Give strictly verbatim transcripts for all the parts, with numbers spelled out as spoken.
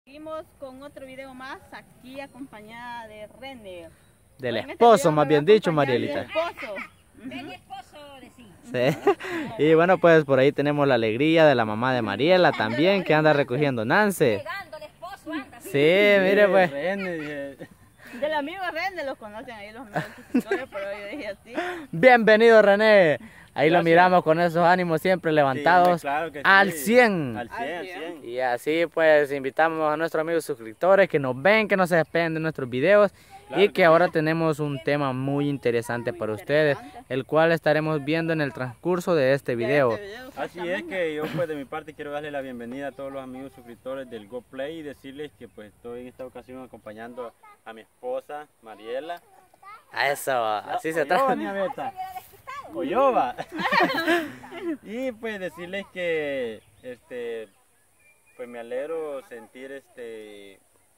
Seguimos con otro video más aquí acompañada de René. Del esposo, más bien dicho, Del Marielita. esposo. Del esposo, decís. Sí. Y bueno, pues por ahí tenemos la alegría de la mamá de Mariela también, que anda recogiendo Nance. Llegando el esposo, anda. Sí, mire pues. Del amigo René, los conocen ahí los amigos suscriptores, pero yo dije así. Bienvenido, René. Ahí Gracias. lo miramos con esos ánimos siempre levantados Sí, claro que sí. al cien. Al cien, al cien. Y así pues invitamos a nuestros amigos suscriptores que nos ven, que no se despeguen de nuestros videos. Claro Y que que ahora tenemos un tema muy interesante para ustedes, el cual estaremos viendo en el transcurso de este video. Así es que yo pues de mi parte quiero darle la bienvenida a todos los amigos suscriptores del GoPlay y decirles que pues estoy en esta ocasión acompañando a mi esposa Mariela. A eso, así se Oyoba, trata. niña Beta. Oyoba. Y pues decirles que este pues me alegro sentir este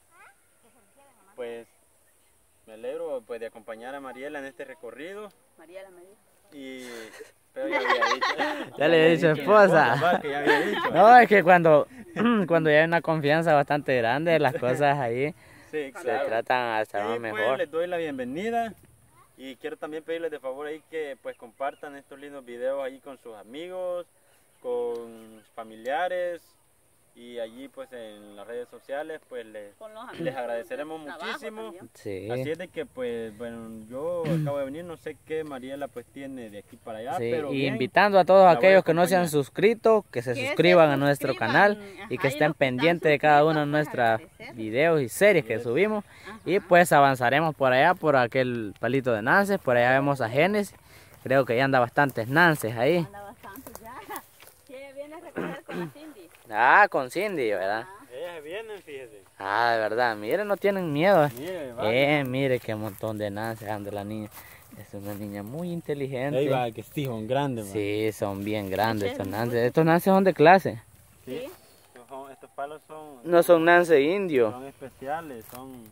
pues me alegro pues de acompañar a Mariela en este recorrido. Mariela me dijo. Y pero ya había dicho. Ya le he dicho esposa. Va, que ya había dicho. No, es que cuando, cuando ya hay una confianza bastante grande, las cosas ahí Sí, se claro. tratan hasta Y más pues mejor. les doy la bienvenida y quiero también pedirles de favor ahí que pues compartan estos lindos videos ahí con sus amigos, con familiares y allí pues en las redes sociales pues les, Con los amigos. les agradeceremos Trabajo muchísimo. también. Sí. Así es de que pues bueno yo acabo de venir, no sé qué Mariela pues tiene de aquí para allá, Sí, pero y bien. invitando a todos La voy a aquellos que no se han acompañar. suscrito, que se Que se suscriban a nuestro suscriban, canal ajá, y que y estén los que están pendientes de cada uno de suscritos, nuestros pues, agradecer. videos y series que subimos. Y pues avanzaremos por allá, por aquel palito de Nances. Por allá vemos a Genesis. Creo que ya anda bastantes Nances ahí. Anda bastante ya. Que viene a recoger con la Cindy. Ah, con Cindy, ¿verdad? Ellas vienen, fíjese. Ah, de verdad. Miren, no tienen miedo. Mire, Eh, mire qué montón de Nances anda la niña. Es una niña muy inteligente. ahí va, que sí, son grandes. va. Sí, son bien grandes estos Nances. Estos Nances son de clase. Sí. Estos son- Estos palos son No son Nances indios. Son especiales, son,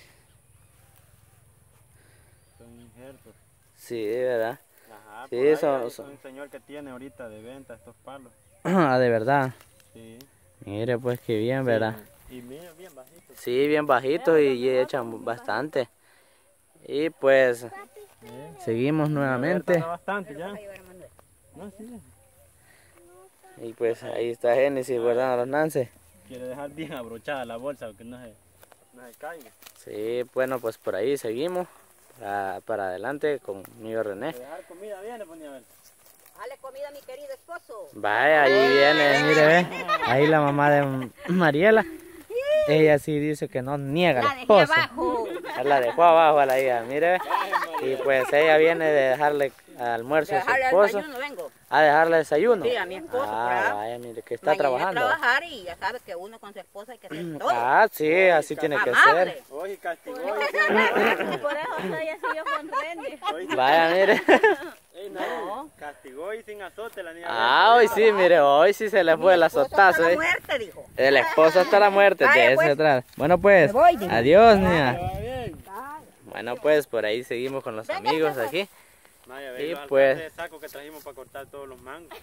son injertos. Sí, ¿verdad? Ajá, Sí, por ahí son- hay son- un señor que tiene ahorita de venta estos palos. Ah, de verdad. Sí. Mire, pues qué bien, ¿verdad? Sí, y mira, bien bajitos. Sí, bien bajitos y, y echan bastante. Y pues Sí. seguimos nuevamente. Tarda bastante ya. No, sí. Y pues ahí está Génesis guardando los Nances. Quiere dejar bien abrochada la bolsa que no se, no se caiga. Sí, bueno, pues por ahí seguimos. Para, para adelante conmigo René. De dejar comida viene, ponía a ver. Dale comida a mi querido esposo. Vaya, ahí viene, mire, ve. Ahí la mamá de Mariela. Ella sí dice que no niega La la dejé esposa. abajo. La dejó abajo a la hija, mire. Ve. Y pues ella viene de dejarle almuerzo a su Dejarle al esposo. desayuno vengo. A dejarle desayuno. Sí, a mi esposo, Ah, ¿verdad? vaya, mire que está Mañana trabajando. a trabajar y ya sabes que uno con su esposa hay que hacer todo. Ah, sí, así tiene que Amable. ser. Oye, castigó. Por eso estoy así yo con René. Vaya, mire. Ey, no, castigó y sin azote la niña. Ah, hoy sí, mire, hoy sí se le fue el Mi esposo hasta azotazo. la ¿eh? muerte, dijo. El esposo hasta la muerte, Vaya, de ese pues. atrás. Bueno, pues, Me voy, dijo. adiós, niña. Va bien. Bueno, pues, por ahí seguimos con los amigos aquí. Maya, Y ve los pues- alcances de saco que trajimos para cortar todos los mangos.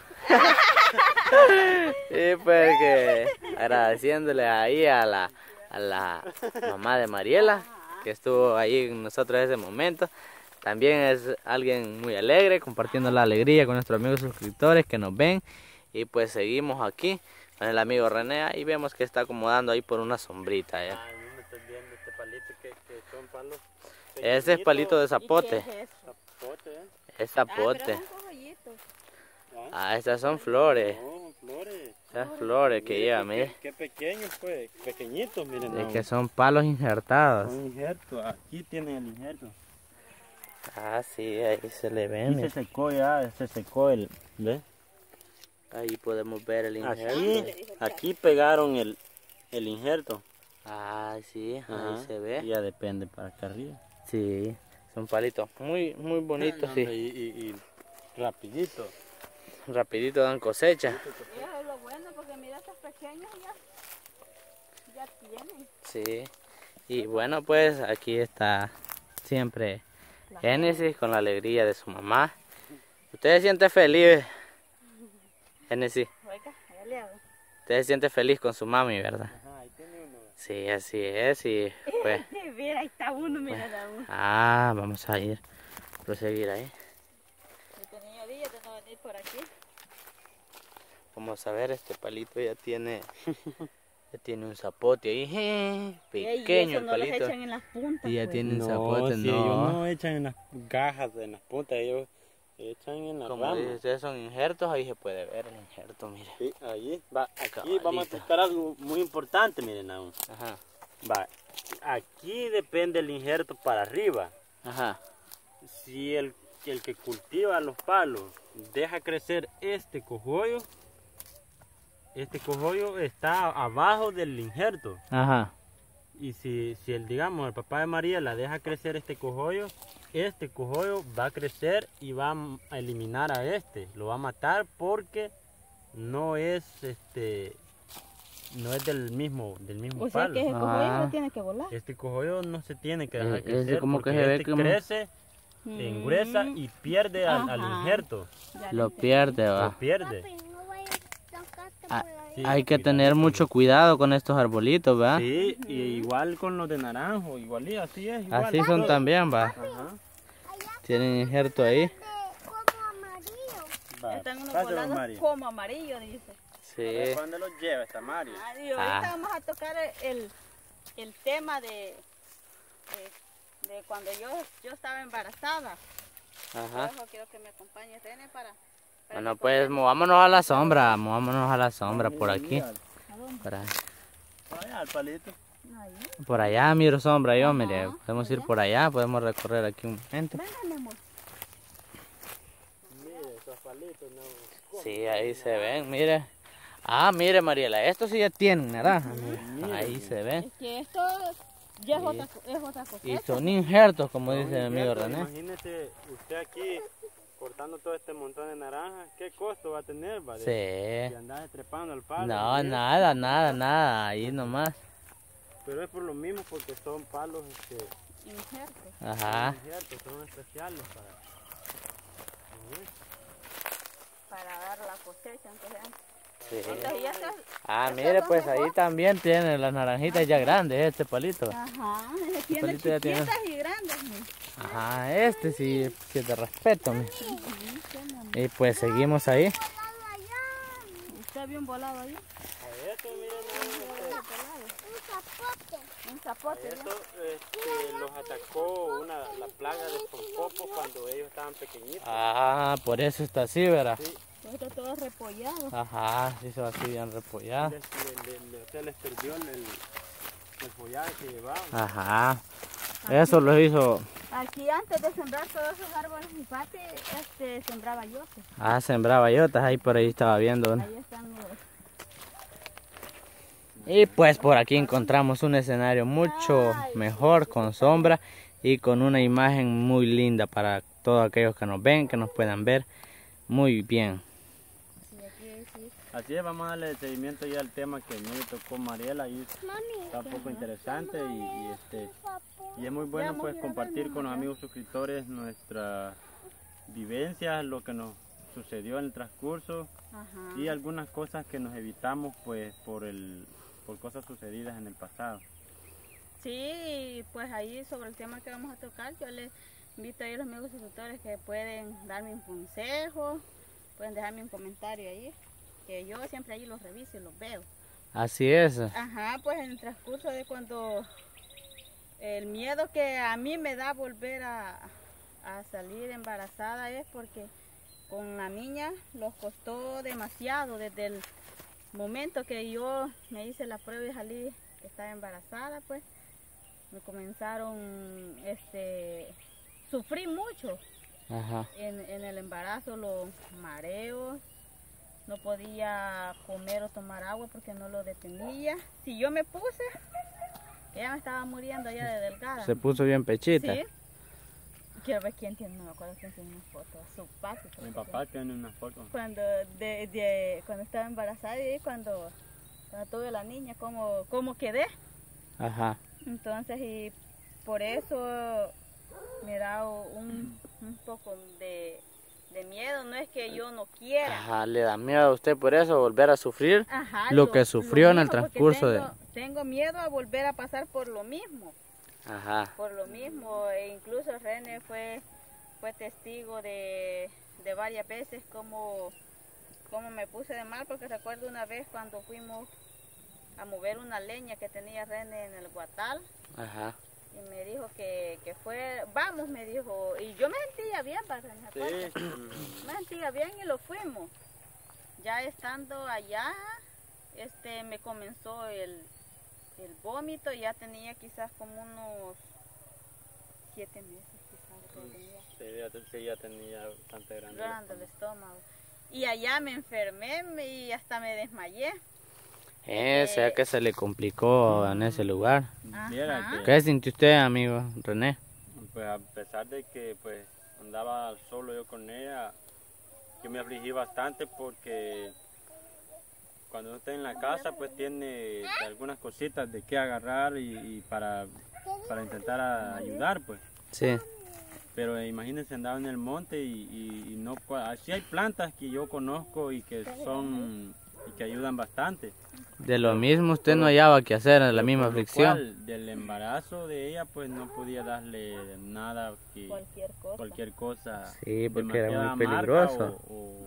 Y pues que agradeciéndole ahí a la, a la mamá de Mariela, que estuvo ahí con nosotros en ese momento. También es alguien muy alegre, compartiendo la alegría con nuestros amigos suscriptores que nos ven. Y pues seguimos aquí con el amigo René y vemos que está acomodando ahí por una sombrita. ¿eh? Ay, no me estoy viendo este palito que, que son palos. Ese es palito de ¿Y qué zapote, es eso? Zapote, ¿eh? es zapote. Son cogollitos. Ah, estas son flores, No, flores. estas flores que lleva, mire. Qué pequeños, pues. Pequeñitos, miren. Es no. que son palos injertados. Son injertos. Aquí tienen el injerto. Ah, sí, ahí se le ve, Aquí se mire. secó ya, se secó el. ¿Ves? Ahí podemos ver el injerto. Aquí, aquí pegaron el, el injerto. Ah, sí, ahí Ajá. se ve. Y ya depende para acá arriba. Sí, son palitos muy, muy bonitos, sí. Y, y, y rapidito. Rapidito dan cosecha. Eso es lo bueno porque mira estos pequeños ya. Ya tienen. Sí. Y bueno, pues aquí está siempre Génesis con la alegría de su mamá. ¿Usted se siente feliz, Génesis? Oiga, allá le hago. Usted se siente feliz con su mami, ¿verdad? Ajá, ahí tiene uno. Sí, así es, y pues... Mira, ahí está uno, mira la uno. Ah, vamos a ir, proseguir ahí. Este niño día de no venir por aquí. Vamos a ver, este palito ya tiene, ya tiene un zapote ahí, je, pequeño el no los palito. echan en las puntas, Y ya pues. tiene un No, zapote, si no. ellos no echan en las gajas, en las puntas, ellos echan en las Como ramas. dice, ustedes son injertos, ahí se puede ver el injerto, mire. Sí, ahí, va, aquí Cabalito. vamos a explicar algo muy importante, miren aún. Ajá, Va, aquí depende el injerto para arriba. ajá. Si el, el que cultiva los palos deja crecer este cogollo, este cogollo está abajo del injerto. Ajá. Y si, si el, digamos, el papá de Mariela deja crecer este cogollo, este cogollo va a crecer y va a eliminar a este. Lo va a matar porque no es este no es del mismo, del mismo O sea palo. que ese cogollo Ah. no tiene que volar. Este cogollo no se tiene que dejar Eh, crecer ese como que porque se ve este como- crece, engruesa y pierde al, al Ajá. injerto. Ya Lo entendí. pierde, Lo va. pierde. Ah, Sí, Hay que cuidado. tener mucho cuidado con estos arbolitos, ¿va? Sí, y igual con los de naranjo, igual y así es. Igual, Así son todo. también, va. Ajá. Tienen injerto ahí. Va, Están unos pásalo, volados Mari. como amarillo, dice. Sí. ¿Dónde los lleva esta Mari? Ah, y ahorita Ah. vamos a tocar el, el tema de, de, de cuando yo, yo estaba embarazada. Ajá. Por eso quiero que me acompañe René para... para Bueno, que pues contemos. movámonos a la sombra, movámonos a la sombra por aquí. ¿A dónde? Para, Allá, al palito. Ahí. por allá miro sombra yo, mire. Ajá, Podemos por ir allá. por allá, podemos recorrer aquí un momento. Venga, mi amor. Mire, esos palitos no. Sí, ahí se ven, mire. Ah, mire Mariela, estos sí ya tienen naranja, mire. Ahí se ven. Es que esto ya es Sí. otra, co- es otra cosa. Y son injertos, como No, dice mi amigo injerto, René. Imagínese usted aquí cortando todo este montón de naranjas, ¿qué costo va a tener? Va? De, Sí. de andar trepando al palo. No, ¿sí? nada, nada, nada, ahí nomás. Pero es por lo mismo porque son palos este, Injerto. Ajá. injertos, son especiales para... ¿sí? Para dar la cosecha. Entonces, Sí. entonces ya está. Ah, ¿Estos mire, son pues mejor? ahí también tiene las naranjitas ya grandes, este palito. Ajá, tiene palito ya tiene- chiquitas y grandes. mira. Ajá, este sí, sí es de respeto. mire. Y pues seguimos ahí. Está bien volado ahí. A esto, miren, Un zapote. esto este, los atacó una, la plaga de pompopos cuando ellos estaban pequeñitos. Ah, por eso está así, ¿verdad? Sí, ¿no? Está todo repollado. Ajá, sí se va así bien repollado. les, le- le- le- o sea, les perdió el, el follaje que llevaban. Ajá, eso lo hizo. Aquí antes de sembrar todos esos árboles y pate, este, sembraba yo. Ah, sembraba yotas, ahí por ahí estaba viendo. ¿no? Ahí están los... Y pues por aquí encontramos un escenario mucho mejor, con sombra y con una imagen muy linda para todos aquellos que nos ven, que nos puedan ver muy bien. Sí, aquí, sí. Así es, vamos a darle seguimiento ya al tema que me tocó Mariela y está un poco interesante y, y, este, y es muy bueno pues compartir con los amigos suscriptores nuestras vivencias, lo que nos sucedió en el transcurso Ajá. y algunas cosas que nos evitamos pues por el por cosas sucedidas en el pasado. Sí, pues ahí sobre el tema que vamos a tocar, yo les invito a los amigos suscriptores que pueden darme un consejo, pueden dejarme un comentario ahí, que yo siempre ahí los reviso y los veo. Así es. Ajá, pues en el transcurso de cuando el miedo que a mí me da volver a, a salir embarazada es porque con la niña nos costó demasiado desde el momento que yo me hice la prueba y salí que estaba embarazada, pues me comenzaron, este, sufrí mucho Ajá. en, en el embarazo, los mareos, no podía comer o tomar agua porque no lo detenía. Si yo me puse, ella me estaba muriendo ya de delgada. Se puso bien pechita. Sí. Quiero ver quién tiene, no me acuerdo quién tiene una foto. Su papi. creo Mi que papá tiene una foto. cuando de, de cuando estaba embarazada y cuando, cuando tuve la niña, cómo, cómo quedé. Ajá. Entonces, y por eso me da un, un poco de, de miedo. No es que yo no quiera. Ajá, le da miedo a usted por eso volver a sufrir Ajá, lo que sufrió en el mismo, porque transcurso de- tengo, tengo miedo a volver a pasar por lo mismo. Ajá. Por lo mismo, e incluso René fue, fue testigo de, de varias veces como, como me puse de mal, porque recuerdo una vez cuando fuimos a mover una leña que tenía René en el Guatal. Ajá. Y me dijo que, que fue, vamos, me dijo, y yo me sentía bien, para René, Sí. me sentía bien y lo fuimos. Ya estando allá, este, me comenzó el, el vómito, ya tenía quizás como unos siete meses, quizás lo tenía. Sí, ya, sí, ya tenía bastante grande. Grande el estómago. Y allá me enfermé me- y hasta me desmayé. Eh, o sea que se le complicó en ese lugar. Viera Ajá. que, ¿Qué sintió usted, amigo René? pues a pesar de que pues andaba solo yo con ella, yo me afligí bastante porque cuando uno está en la casa pues tiene algunas cositas de qué agarrar y, y para, para intentar a- ayudar pues. Sí. Pero imagínense, andaba en el monte y, y- y no, cua- así hay plantas que yo conozco y que son y que ayudan bastante. De lo mismo usted no hallaba que hacer en la Pero misma por lo aflicción. cual, del embarazo de ella pues no podía darle nada que Cualquier cosa. cualquier cosa Sí, porque era demasiada muy amarga peligroso. o, o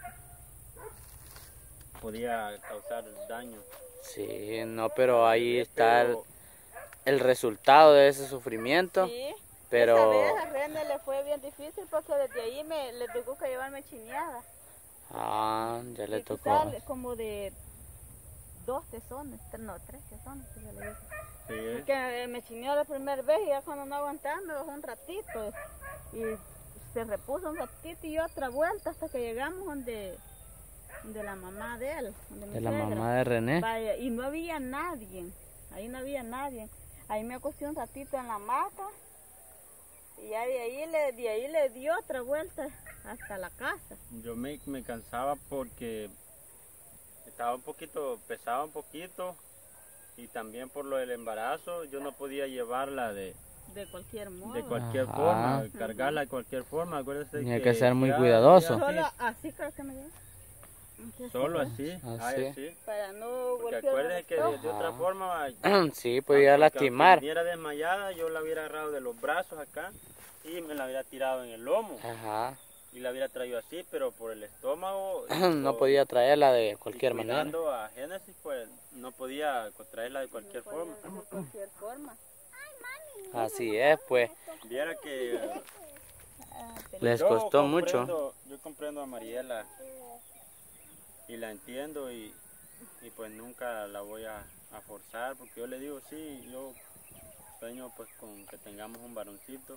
podía causar daño. Sí, no, pero ahí está el, Pero, el resultado de ese sufrimiento. Sí. Pero- Esa vez a René le fue bien difícil porque desde ahí me, le tocó que llevarme chineada. Ah, ya le Y tocó. quizás como de dos tesones, tres- no, tres tesones. Que se le dice. sí, Porque eh, me chineó la primera vez y ya cuando no aguantaba me bajó un ratito. Y se repuso un ratito y otra vuelta hasta que llegamos donde, donde la mamá de él. Donde mi De la suegra. mamá de René. Vaya, y no había nadie, ahí no había nadie. Ahí me acosté un ratito en la hamaca y ya de ahí le, de ahí le dio otra vuelta hasta la casa. yo me, me cansaba porque estaba un poquito, pesaba un poquito y también por lo del embarazo yo no podía llevarla de, De cualquier modo. de cualquier Ajá. forma, cargarla de cualquier forma, acuérdese Tenía que ser muy ya- cuidadoso. ya Solo así, así creo que me dio. Así, solo pues, así, Así. ay, así. Para no Porque golpear el acuérdese que de, de estómago. otra Ajá. forma Sí, podía aunque- lastimar. aunque viniera desmayada, yo la hubiera agarrado de los brazos acá y me la hubiera tirado en el lomo Ajá. y la hubiera traído así, pero por el estómago No o- podía traerla de y cualquier manera. cuidando a Génesis, pues no podía traerla de cualquier No forma. podía de cualquier forma. Así es, pues. Viera que Ah, pero- Les yo costó mucho. comprendo- Yo comprendo a Mariela y la entiendo y, y pues nunca la voy a, a forzar porque yo le digo sí, yo sueño pues con que tengamos un varoncito.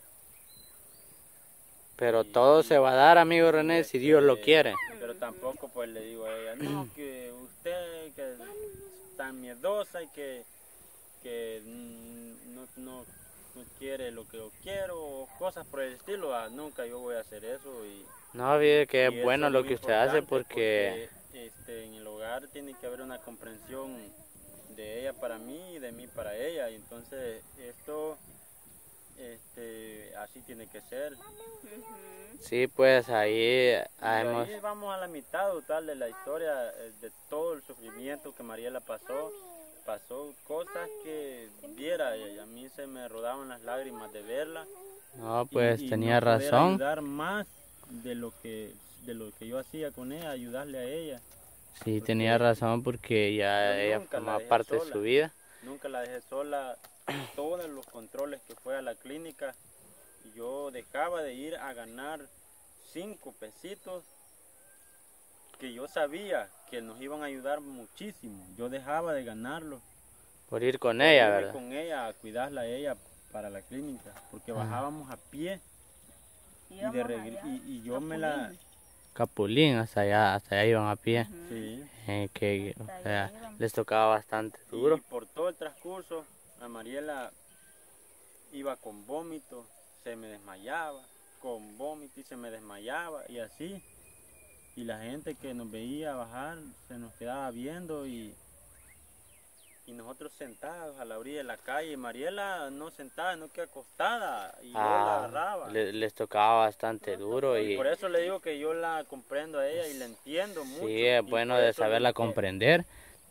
Pero todo se va a dar, amigo René, si Dios lo quiere. Pero tampoco pues le digo a ella, no, que usted que es tan miedosa y que, que mm, no, no, no quiere lo que yo quiero o cosas por el estilo, ah, nunca yo voy a hacer eso y, No, olvide que y es eso bueno lo muy que usted hace importante porque... porque, este, en el hogar tiene que haber una comprensión de ella para mí y de mí para ella y entonces esto este, así tiene que ser. Ujú. Sí, pues ahí Y hemos... ahí vamos a la mitad total de la historia, eh, de todo el sufrimiento que Mariela pasó. Pasó cosas que viera, y a mí se me rodaban las lágrimas de verla. No, y- pues y tenía no poder razón. ayudar más de lo que de lo que yo hacía con ella, ayudarle a ella. Sí, tenía razón porque ya Yo ella nunca la formaba dejé parte de sola. su vida. Nunca la dejé sola. Todos los controles que fue a la clínica, yo dejaba de ir a ganar cinco pesitos que yo sabía que nos iban a ayudar muchísimo. Yo dejaba de ganarlo. Por ir con por ella, irme ¿verdad? con ella a cuidarla a ella para la clínica, porque Ah. bajábamos a pie y, Íbamos de regre- allá, y, y yo me la... Capulín. Capulín, hasta allá, hasta allá iban a pie. Ujú. Sí. Eh, que o Hasta sea, allá íbamos. les tocaba bastante duro. Y por todo el transcurso, a Mariela iba con vómito, se me desmayaba, con vómito y se me desmayaba y así. Y la gente que nos veía bajar se nos quedaba viendo y, y nosotros sentados a la orilla de la calle. Mariela no sentada, no que acostada y yo la Ah, agarraba. le- les tocaba bastante duro Y y por eso le digo que yo la comprendo a ella y la entiendo mucho. sí, es y bueno por de eso le saberla digo que- comprender,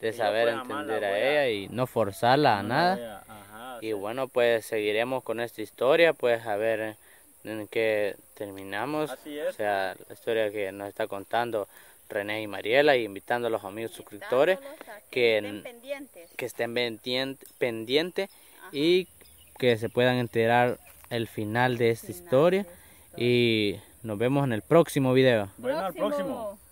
de Y no saber pues, jamás entender la a voy a- ella y no forzarla a No, nada. no, ajá, Y sí. bueno, pues seguiremos con esta historia, pues a ver en qué terminamos. Así es. O sea, la historia que nos está contando René y Mariela, y invitando a los amigos suscriptores Invitándolos a que, que estén pendientes. que estén pendientes pendiente, Ajá. y que se puedan enterar el final de esta Final historia. de esta historia. Y nos vemos en el próximo video. Bueno, al próximo.